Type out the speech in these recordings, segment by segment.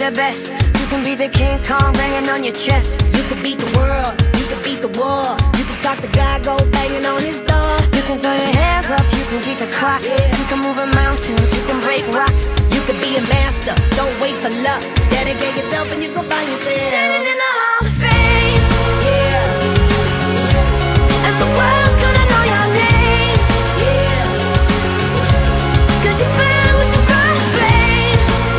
the best. You can be the King Kong banging on your chest. You can beat the world, you can beat the war. You can talk the guy, go banging on his door. You can throw your hands up, you can beat the clock. You can move a mountain, you can break rocks. You can be a master, don't wait for luck. Dedicate yourself and you go find yourself. Standing in the Hall of Fame, yeah. and the world's gonna know your name, Yeah, 'cause you burn with the brightest flame,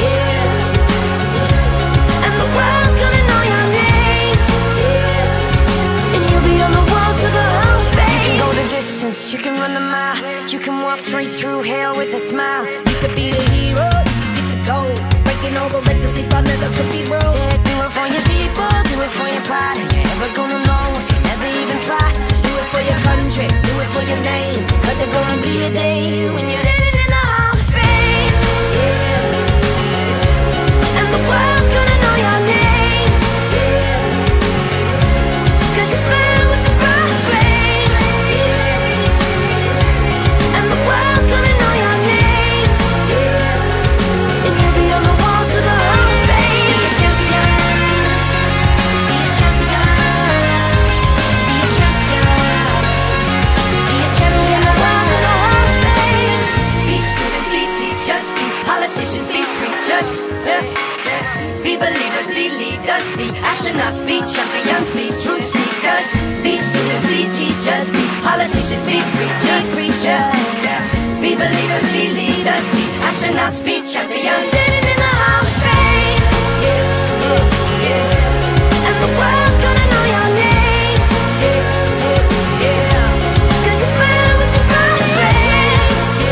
yeah, and the world's gonna know your name, yeah. and you'll be on the walls of the Hall of Fame. You can go the distance, you can run the mile. You can walk straight through hell with a smile. You could be the hero, you can get the gold. Breaking all the records they thought never could be broke. Yeah, do it for your people, do it for your pride. Are you ever gonna know if you never even try? Do it for your country, do it for your name. 'Cause there's gonna be a day when you're Standing in the Hall of Fame, yeah, and the world's gonna know your name, yeah, 'cause you burn with the brightest flame, and the world's gonna know your name, yeah. and you'll be on the walls of the Hall of Fame. Be a champion, be a champion, be a champion, be a champion. The walls of the Hall of Fame. Be students, be teachers, be politicians, be preachers, be believers, be leaders, be astronauts, be champions, be truth seekers. Be students, be teachers, be politicians, be preachers, be believers, be leaders, be astronauts, be champions. Standing in the Hall of Fame, and the world's gonna know your name, 'cause you burn with the brightest flame,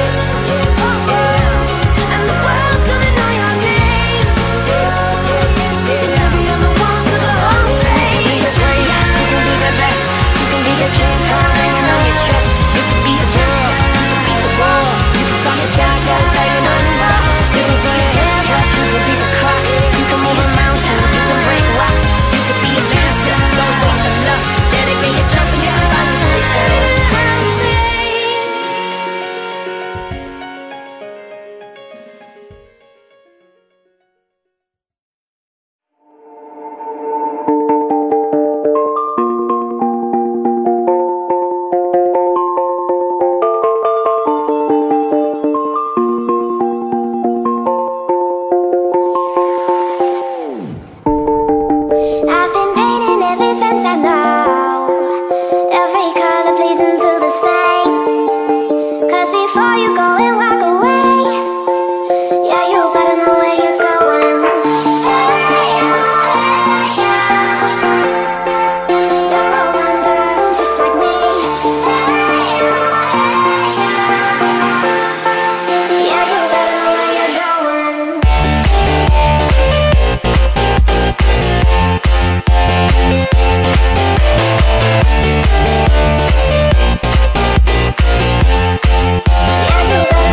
and the world's gonna know your name, and you'll be on the walls of the Hall of Fame. You can be the great, you can be the best. You can be the King Kong hanging on your chest. You can be a champion, you can beat the world. You can talk the guy, go banging on his door. You can throw your hands up, you can beat the clock. You can move a mountain, you can break rocks. You can be a master, don't wait for luck. Dedicate yourself and you can find yourself. Standing in the Hall of Fame. I've been painting every fence I know, every color pleasing to the same. 'Cause before you go and walk away, yeah, you better know where you're going. Hey, you're a wonder just like me. Hey, yeah, you better know where you're going. Yeah, you better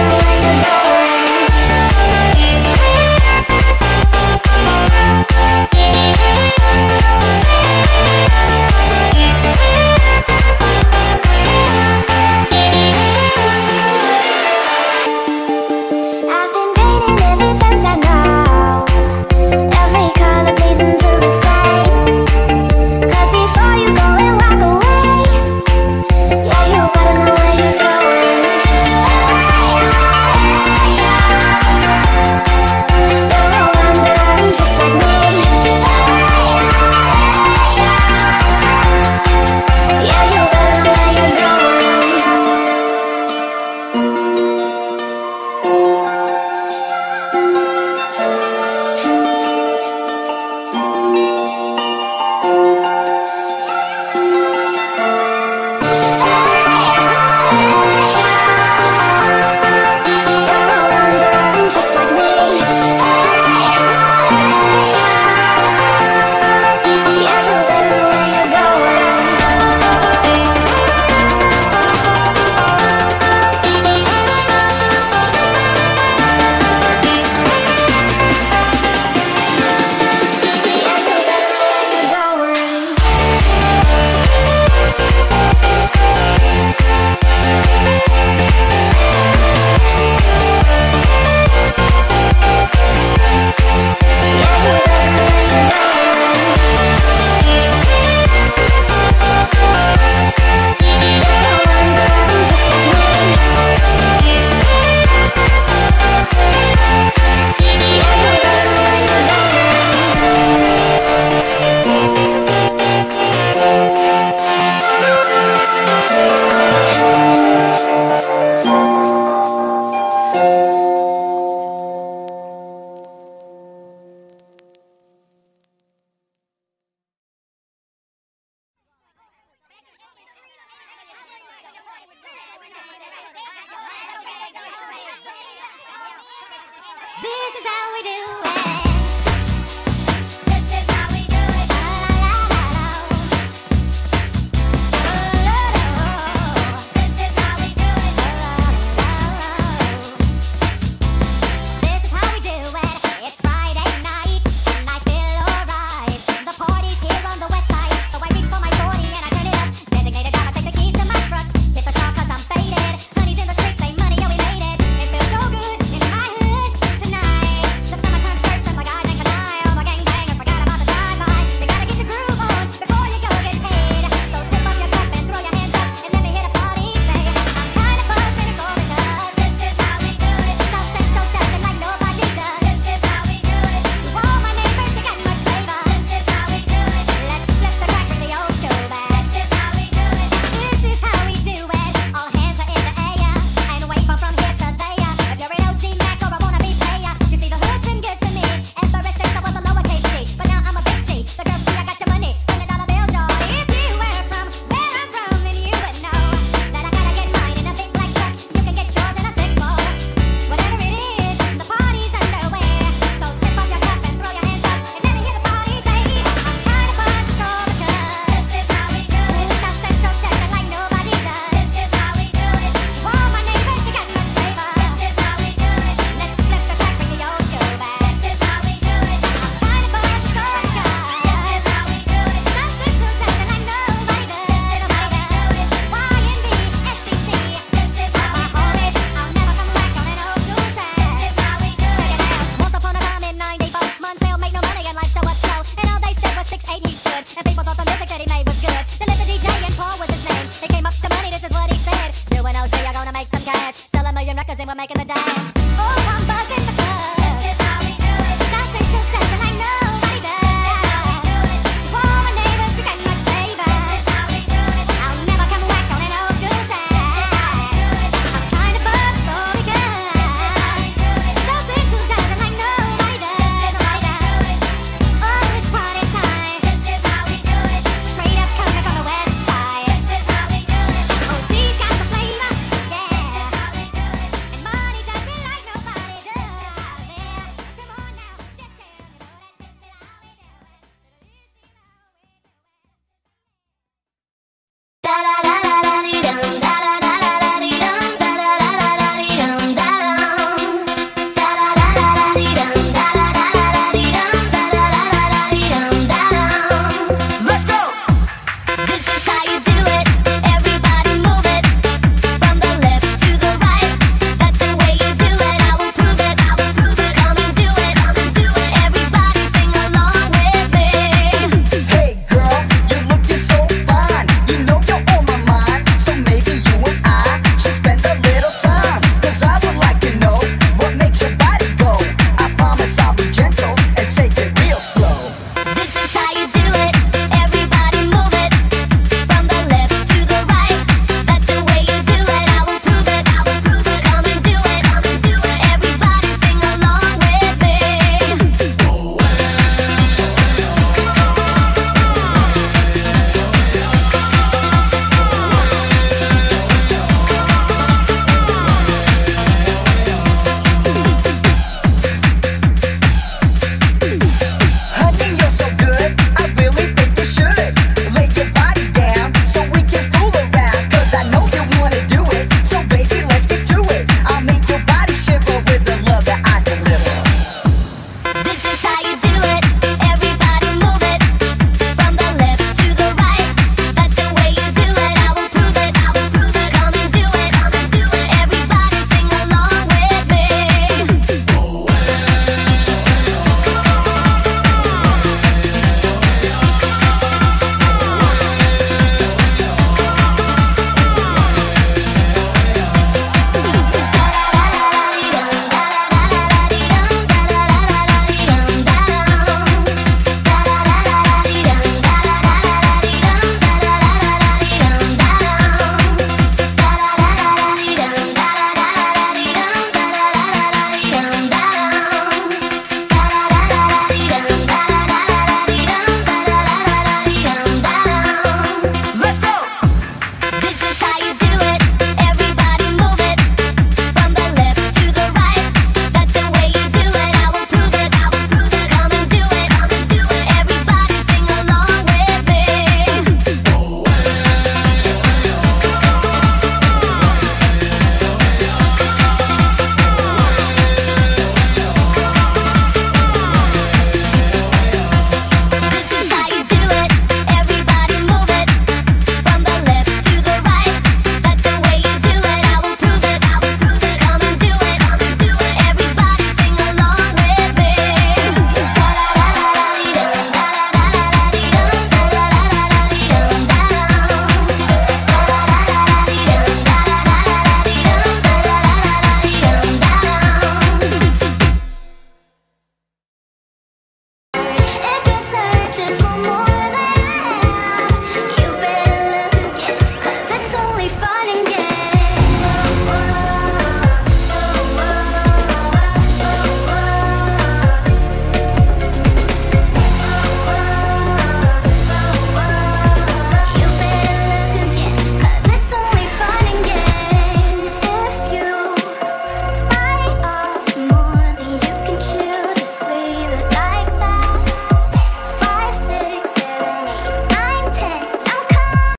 We're making the dance.